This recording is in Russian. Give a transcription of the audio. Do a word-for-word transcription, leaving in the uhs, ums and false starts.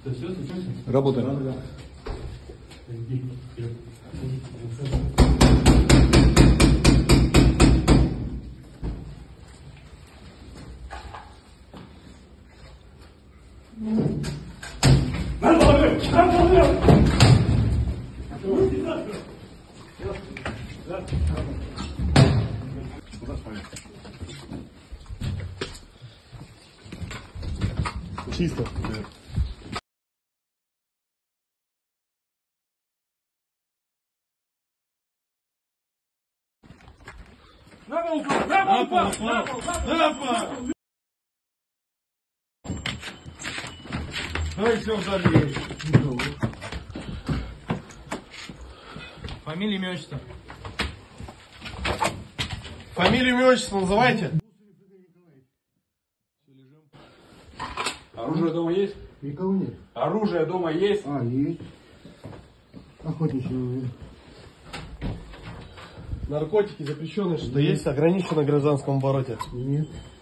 Работаем. Чисто. На пол, на пол, на пол, на пол. Давай все вдали. Фамилия, имя, отчество. Фамилию, имя, отчество называйте. Оружие дома есть? Никого нет. Оружие дома есть? А, есть. Охотничьи. Наркотики запрещенные, что-то есть? Ограничено в гражданском обороте? Нет.